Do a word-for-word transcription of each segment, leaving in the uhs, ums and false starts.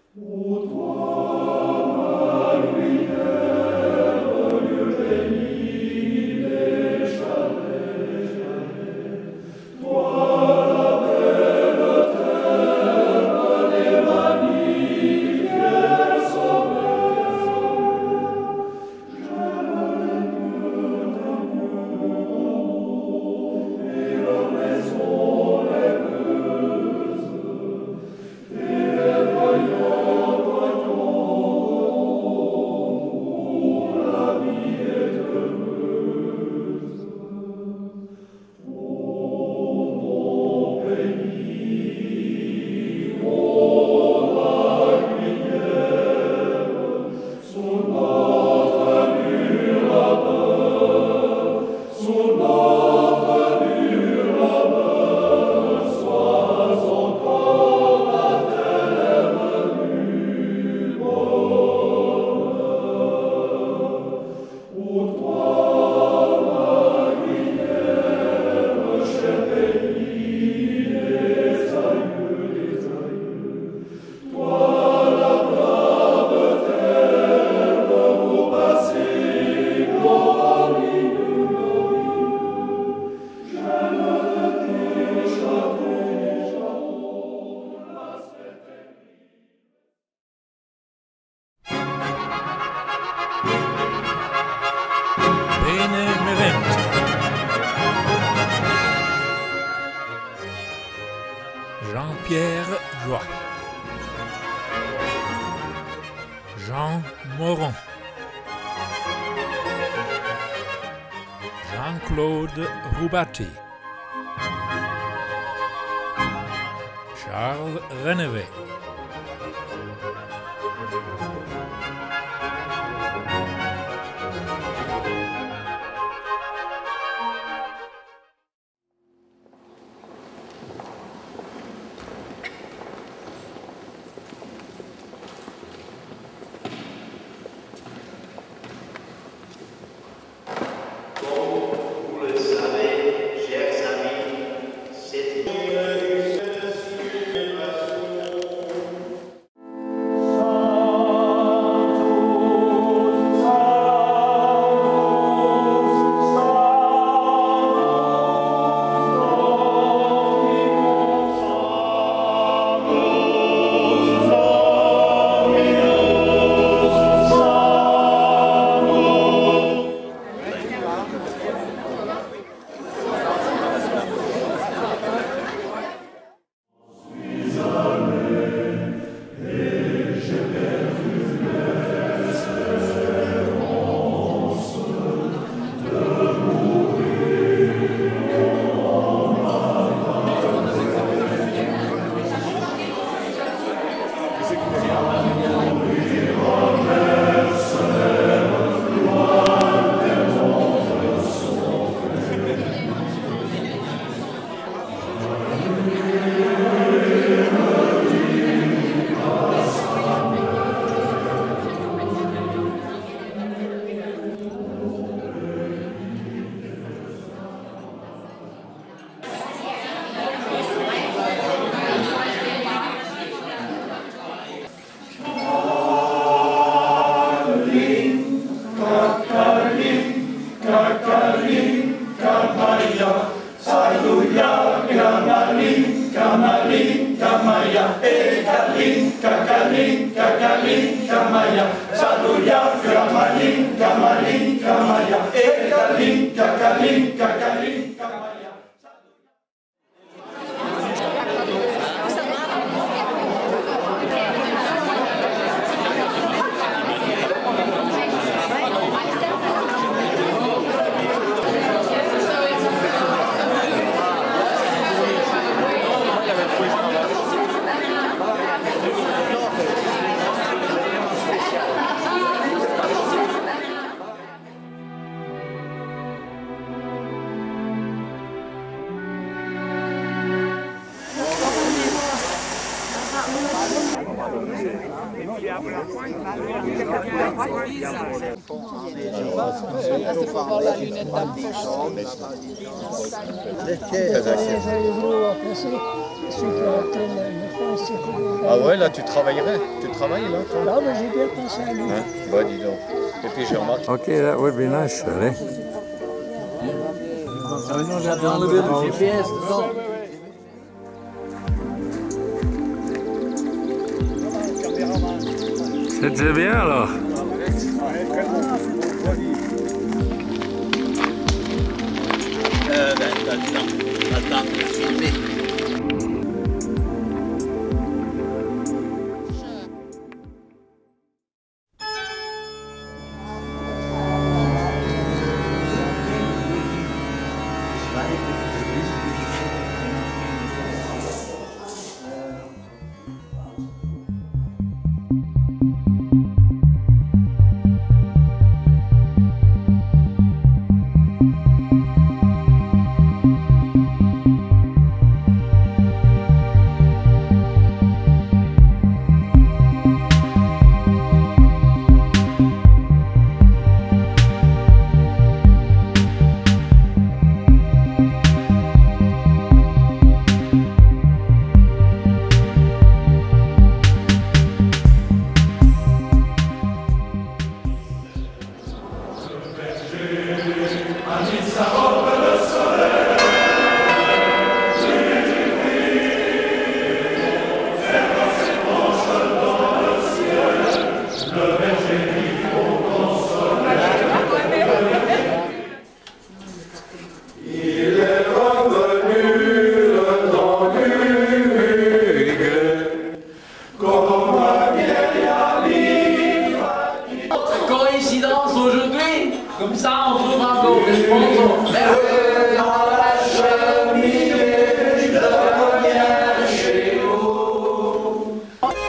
Jean-Pierre Joie, Jean Moron, Jean-Claude Roubaté, Charles Renevet, C'est pour voir la lunette d'approche. Perché? Perché? enfants aussi. Ah ouais, là tu travaillerais. Tu travailles là toi? Ah, mais j'ai bien pensé à lui. Hein? Bah dis donc. Et puis j'ai remarqué. Okay, that would be nice, Shirley. J'avais enlevé le G P S dedans. C'était bien alors. Euh, ben, t'as le temps. T'as le temps de filmer. Coïncidence aujourd'hui, comme ça on trouve un correspondant. Merveilleux dans la cheminée, je reviens chez vous.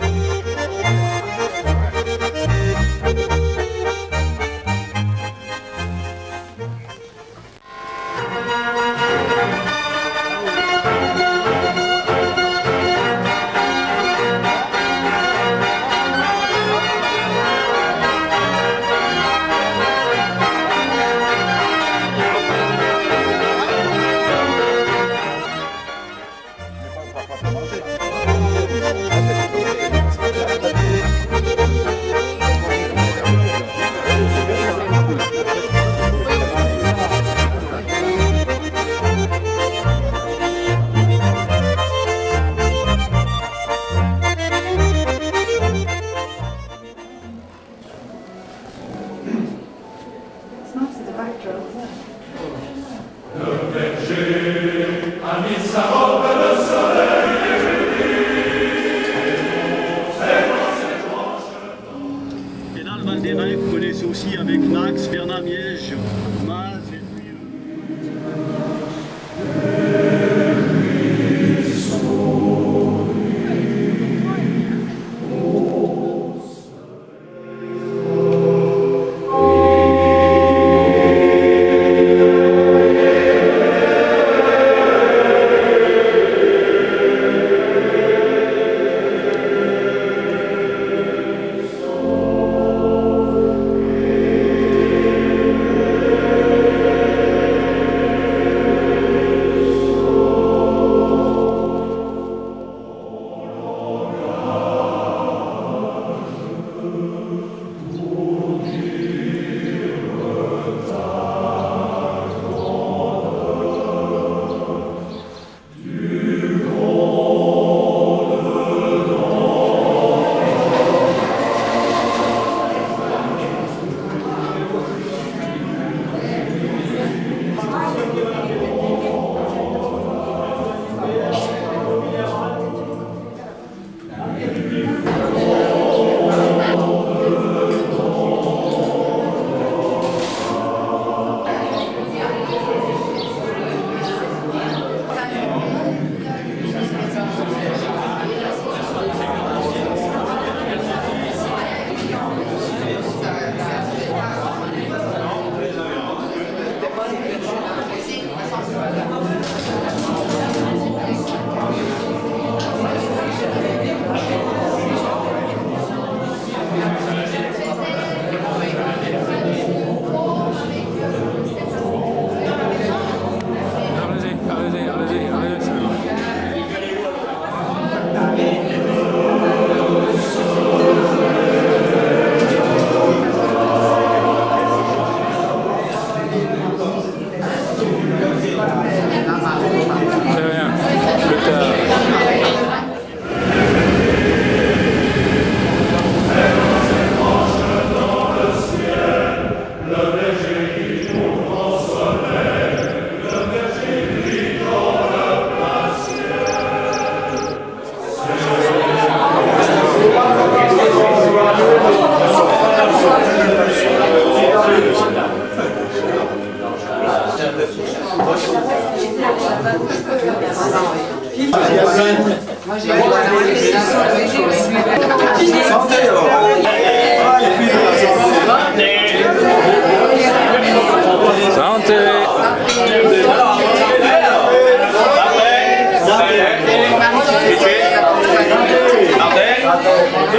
Pénal Val des Vins, vous connaissez aussi avec Max, Bernard Miège, Maz et puis... Thank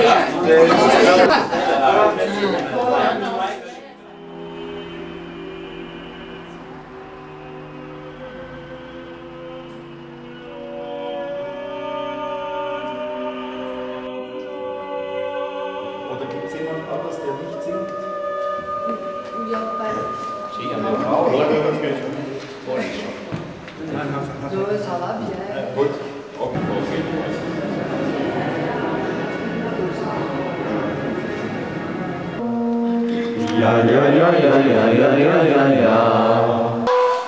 Oder gibt es jemand anderes, der nicht singt? Ja, beide. So, ça va bien. Gut. Ja, ja, ja, ja, ja, ja, ja, ja, ja.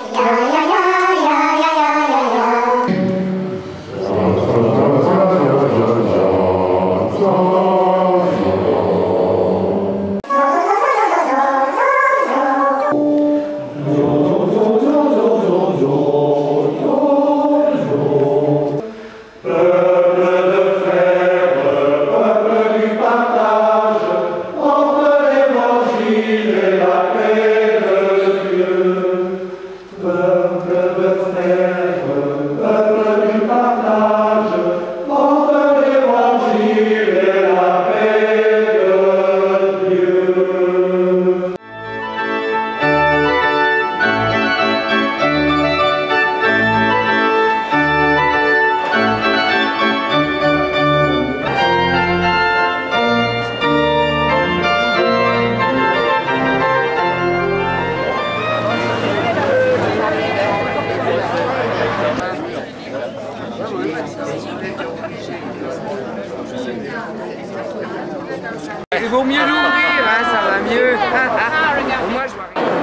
Il vaut mieux l'ouvrir, hein, ça va mieux. Moi, je vois rien.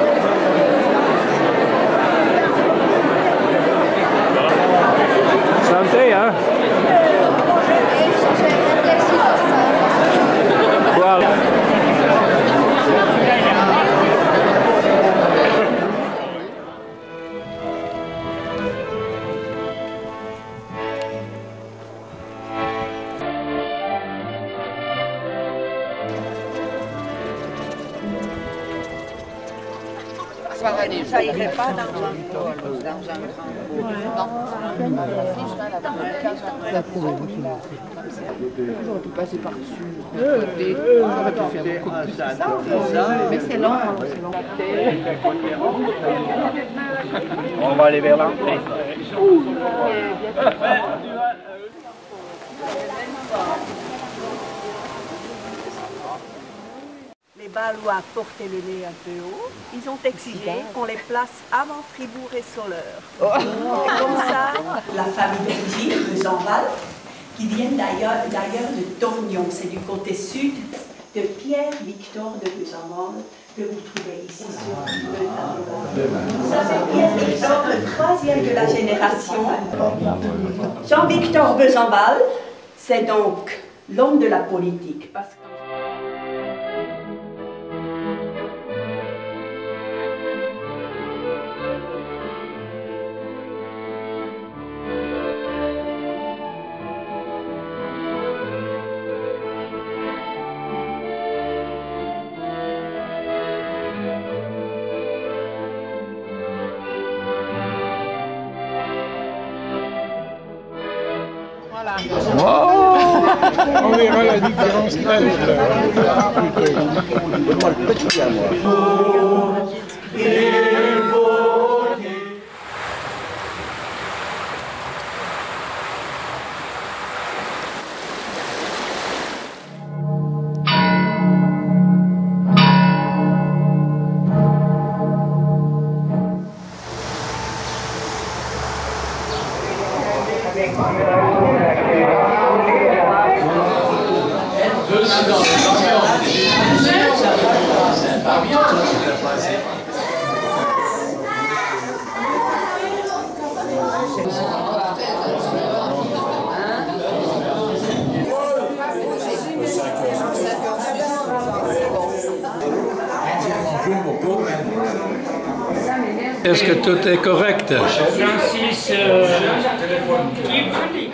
Santé, hein? Voilà. Ça irait pas dans un dans un grand J'aurais pu passer par-dessus, côté. J'aurais pu faire beaucoup plus que ça. Mais c'est long, c'est long. On va aller vers l'entrée. Les Balois portaient le nez un peu haut. Ils ont exigé qu'on les place avant Fribourg et Soleure. Comme ça, la famille d'origine, de Zanval, qui viennent d'ailleurs de Torgnon, c'est du côté sud de Pierre-Victor de Besanval, que vous trouvez ici sur le tableau. Ça, c'est Pierre-Victor, le troisième de la génération. Jean-Victor Besanval, c'est donc l'homme de la politique. Parce que On verra la différence d'âge. Donne-moi le petit à moi. Est-ce que tout est correct? Francis, euh, qui publie?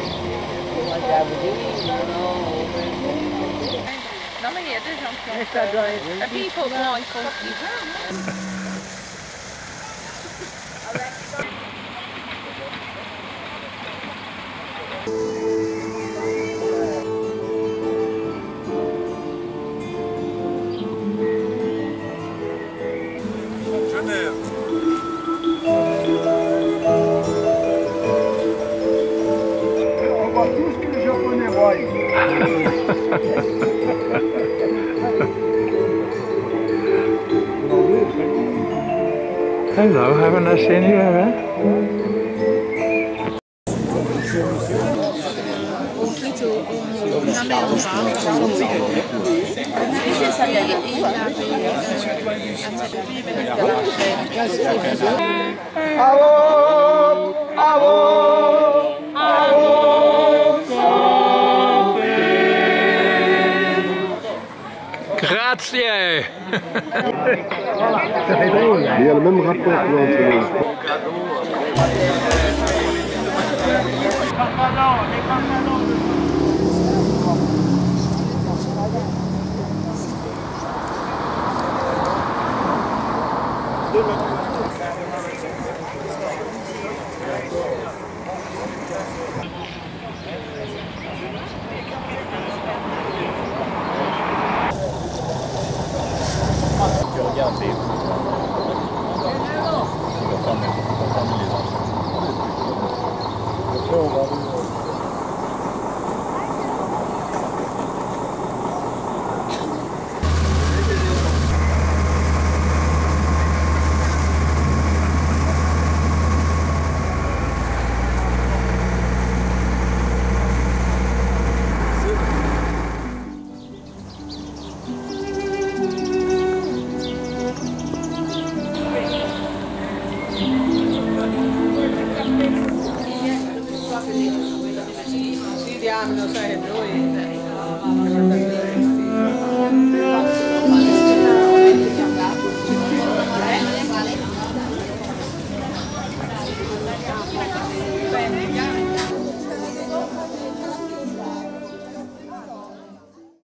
Non, mais il y a des gens qui ont fait. Et puis il faut, bon, il faut On voit tout ce que les Japonais voient. Hello, haven't I seen you ever? Grazie! Il y a le même rapport entre les... Tu regardes les... Il va pas mettre, il va pas mettre les enfants. Après, on va aller... Sì, diamine, sai, noi...